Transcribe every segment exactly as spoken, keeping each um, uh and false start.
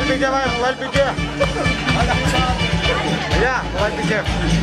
पीछे भाई, मोबाइल पीछे भैया, मोबाइल पीछे।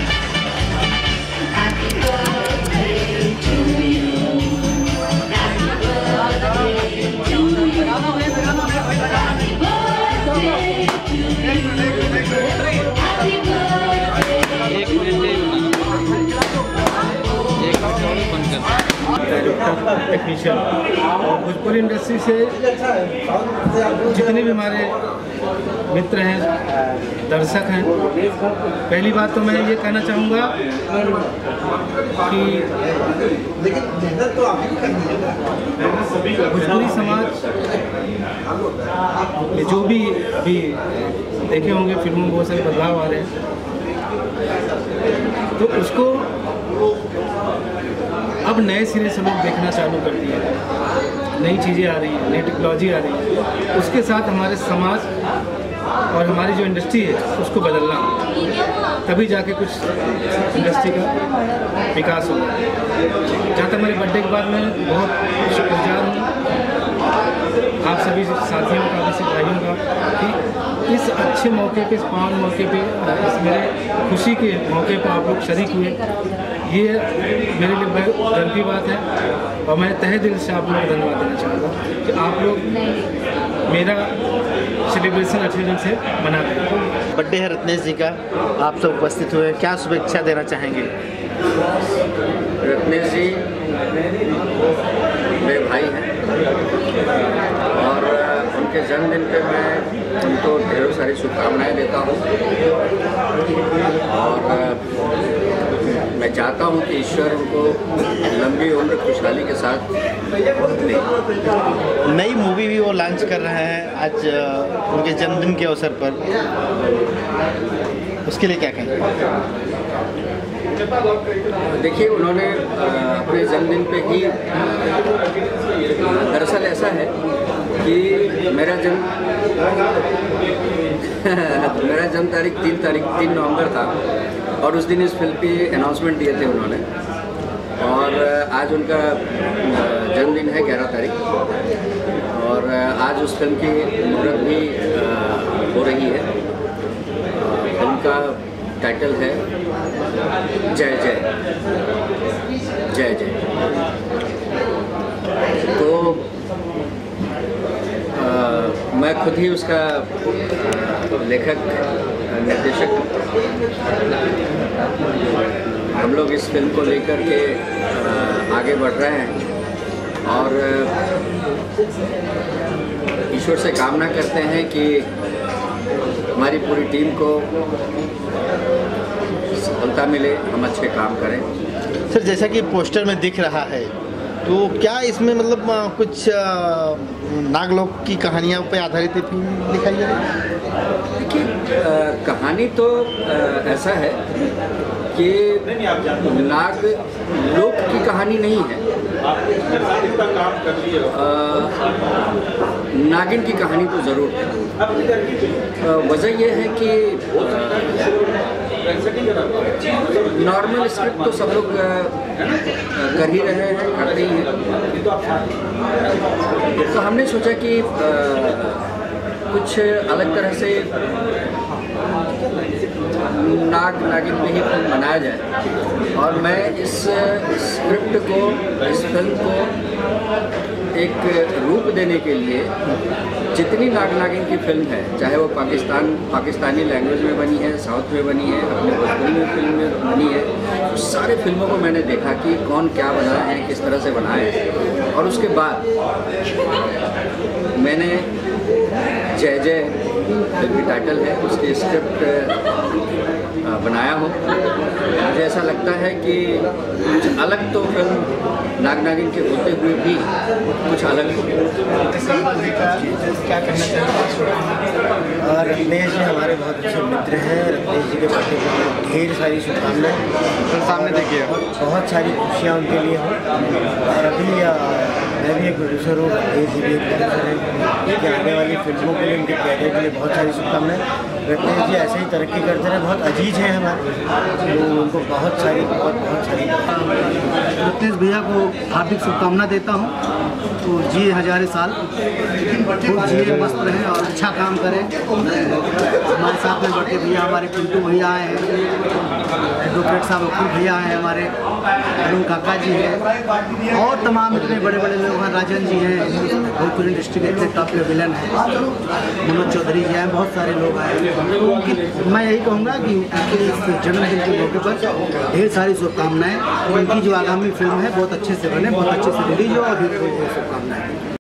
टेक्नीशियन और भोजपुरी इंडस्ट्री से जितने भी हमारे मित्र हैं, दर्शक हैं, पहली बात तो मैं ये कहना चाहूँगा कि भोजपुरी समाज में जो भी भी देखे होंगे फिल्मों में बहुत सारे बदलाव आ रहे हैं, तो उसको अब नए सिरे से लोग देखना चालू कर दिए हैं। नई चीज़ें आ रही हैं, नई टेक्नोलॉजी आ रही है, उसके साथ हमारे समाज और हमारी जो इंडस्ट्री है उसको बदलना, तभी जाके कुछ इंडस्ट्री का विकास होगा। जहाँ तक हमारे बर्थडे के बाद मैं बहुत शुक्रगुजार हूँ आप सभी साथियों का, सभी भाइयों का, कि इस अच्छे मौके पे, इस पावन मौके पे, इस मेरे खुशी के मौके पर आप लोग शरीक हुए। ये मेरे लिए बहुत गर्व की बात है और मैं तहे दिल से आप लोगों को धन्यवाद देना चाहूँगा कि आप लोग मेरा सेलिब्रेशन अच्छे ढंग से मना रहे हैं। बर्थडे है रत्नेश जी का, आप सब उपस्थित हुए, क्या शुभेच्छा देना चाहेंगे? रत्नेश जी मेरे भाई हैं और उनके जन्मदिन पे मैं उनको ढेरों सारी शुभकामनाएं देता हूँ और मैं चाहता हूँ कि ईश्वर उनको लंबी उम्र खुशहाली के साथ दे। नई मूवी भी वो लॉन्च कर रहे हैं आज उनके जन्मदिन के अवसर पर, उसके लिए क्या कहेंगे? देखिए, उन्होंने अपने जन्मदिन पे ही, दरअसल ऐसा है कि मेरा जन्म मेरा जन्म तारीख तीन तारीख तीन नवंबर था और उस दिन इस फिल्म की अनाउंसमेंट दिए थे उन्होंने, और आज उनका जन्मदिन है ग्यारह तारीख और आज उस फिल्म की मुहूर्त भी हो रही है। फिल्म का टाइटल है जय जय जय जय। तो आ, मैं खुद ही उसका लेखक निर्देशक हूँ। हम लोग इस फिल्म को लेकर के आगे बढ़ रहे हैं और ईश्वर से कामना करते हैं कि हमारी पूरी टीम को सफलता मिले, हम अच्छे काम करें। सर, जैसा कि पोस्टर में दिख रहा है, तो क्या इसमें मतलब कुछ नागलोक की कहानियों पे आधारित फिल्म दिखाई जा रही है? देखिए, कहानी तो आ, ऐसा है कि नाग लोक की कहानी नहीं है, आ, नागिन की कहानी तो ज़रूर है। वजह यह है कि नॉर्मल स्क्रिप्ट तो सब लोग कर ही रहे हैं, करते ही हैं, तो हमने सोचा कि आ, कुछ अलग तरह से नाग नागिन पे ही फिल्म बनाया जाए और मैं इस स्क्रिप्ट को, इस फिल्म को एक रूप देने के लिए जितनी नाग नागिन की फिल्म है, चाहे वो पाकिस्तान पाकिस्तानी लैंग्वेज में बनी है, साउथ में बनी है, अपने भोजपुरी में फिल्म में बनी है, तो सारे फिल्मों को मैंने देखा कि कौन क्या बनाया है, किस तरह से बनाया है, और उसके बाद मैंने जय जय फिल्म की टाइटल है, उसकी स्क्रिप्ट बनाया हूँ। मुझे ऐसा लगता है कि कुछ अलग तो फिल्म नाग नागिन के होते हुए भी कुछ अलग हो। क्या कहना चाहिए? और रत्नेश जी हमारे बहुत अच्छे मित्र हैं। रत्नेश जी के बर्थडे पर ढेर सारी शुभकामनाएं, सामने देखिए, बहुत सारी खुशियाँ उनके लिए हों। और अभी मैं भी एक प्रोड्यूसर हूँ, रत्नेश जी भी एक प्रोड्यूसर हैं, उनकी आने वाली फिल्मों के लिए, उनके कैरियर के लिए बहुत सारी शुभकामनाएं। रत्नेश जी ऐसे ही तरक्की करते रहे। बहुत अजीज हैं हमारे, तो उनको बहुत सारी बहुत बहुत सारी रत्नेश भैया को हार्दिक शुभकामना देता हूँ। तो जिए हजारे साल, खूब जिए, मस्त रहें और अच्छा काम करें। हमारे साथ में बड़े भैया हमारे पिंटू भैया आए हैं, एडवोकेट साहब वकील भैया हैं, हमारे अरुण काका जी हैं, और तमाम इतने बड़े बड़े लोग हैं। राजन जी हैं, भोजपुरी इंडस्ट्री के इतने टॉप के विलन हैं। मनोज चौधरी जी हैं, बहुत सारे लोग आए हैं। उनकी मैं यही कहूँगा कि उनके इस जन्मदिन के मौके पर ढेर सारी शुभकामनाएँ। उनकी जो आगामी फिल्म है बहुत अच्छे से बने, बहुत अच्छे से रिलीज हो, और ढेर सारी शुभकामनाएँ।